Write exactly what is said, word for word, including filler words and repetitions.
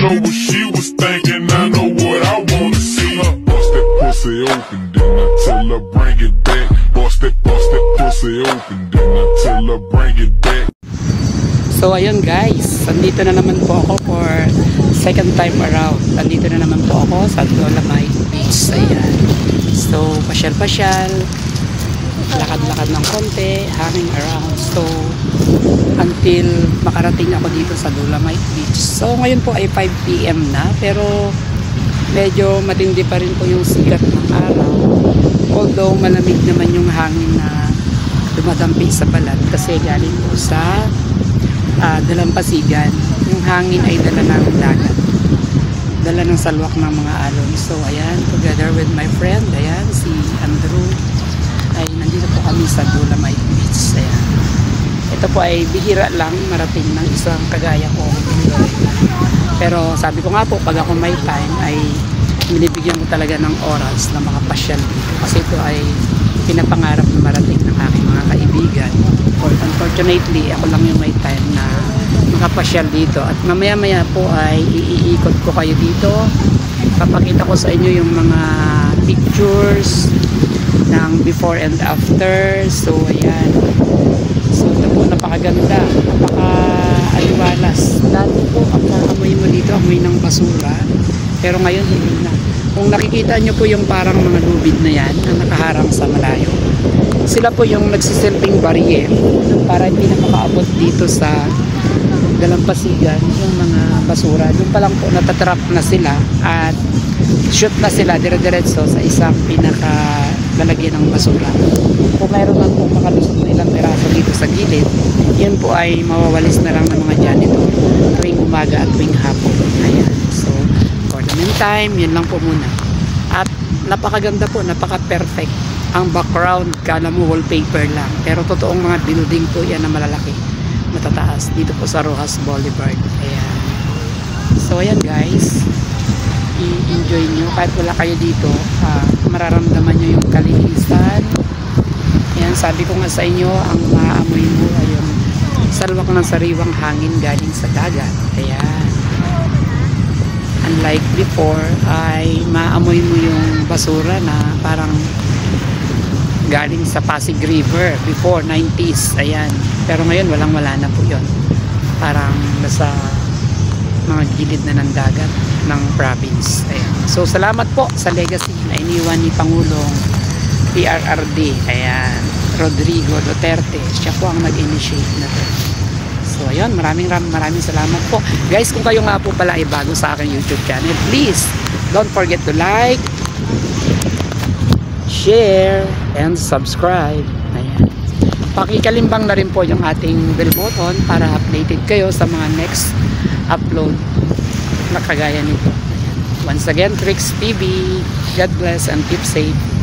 know what she was thinking, I know what I wanna see. Bust that pussy open, then I tell her bring it back. Bust that, bust that pussy open, then I tell her bring it back. So ayun guys, nandito na naman po ako for second time around. Nandito na naman po ako sa Dolomite Beach. Ayan. So pasyal-pasyal, lakad-lakad ng konti, hanging around. So until makarating ako dito sa Dolomite Beach. So ngayon po ay five p m na, pero medyo matindi pa rin po yung sikat ng araw. Although malamig naman yung hangin na dumadampi sa balat kasi galing po sa Uh, dalampasigan. Yung hangin ay dala ng dagat, dala ng salwak ng mga alon. So ayan, together with my friend, ayan, si Andrew, ay nandito po kami sa Dolomite Beach. Ayan. Ito po ay bihira lang marating ng isang kagaya ko. Pero sabi ko nga po, pag ako may time ay binibigyan ko talaga ng oras na makapasyal dito. Kasi ito ay pinapangarap na marating ng aking mga kaibigan. Unfortunately, ako lang yung may time na makapasyal dito. At mamaya maya po ay iikot ko kayo dito. Papakita ko sa inyo yung mga pictures ng before and after. So ayan. So ito po, napakaganda, napaka-aliwalas. Dati po ang amoy mo dito, amoy ng basura. Pero ngayon hindi na. Kung nakikita nyo po yung parang mga lubid na yan na nakaharang sa malayo, sila po yung nagsisilbing barrier para hindi na makaabot dito sa dalampasigan yung mga basura. Doon pa lang po natatrap na sila at shoot na sila dire-diretso sa isang pinakalalagyan ng basura. Kung mayroon man po makalusot na ilang peraso dito sa gilid, yun po ay mawawalis na lang ng mga janitor tuwing umaga at tuwing hapon. Ayan. So for the meantime, yun lang po muna. At napakaganda po, napaka-perfect. Ang background, kala mo wallpaper lang. Pero totoong mga building po yan na malalaki, matataas. Dito po sa Rojas Boulevard. Ayan. So ayan guys, i-enjoy nyo. Kahit wala kayo dito, uh, mararamdaman nyo yung kalinisan. Ayan, sabi ko nga sa inyo, ang maamoy mo ay yung salwak ng sariwang hangin galing sa dagat. Ayan. Unlike before, ay maamoy mo yung basura na parang galing sa Pasig River before nineties. Ayan. Pero ngayon walang wala na po yun. Parang nasa mga gilid na ng dagat ng province. Ayan. So salamat po sa legacy na iniwan ni Pangulong P R R D. Ayan. Rodrigo Duterte. Siya po ang nag-initiate na to. So ayun, maraming maraming salamat po. Guys, kung kayo nga po pala ay bago sa aking YouTube channel, please don't forget to like, share, and subscribe. Ayan. Pakikalimbang na rin po yung ating bell button para updated kayo sa mga next upload na kagaya nito. Ayan. Once again, Trix T V. God bless and keep safe.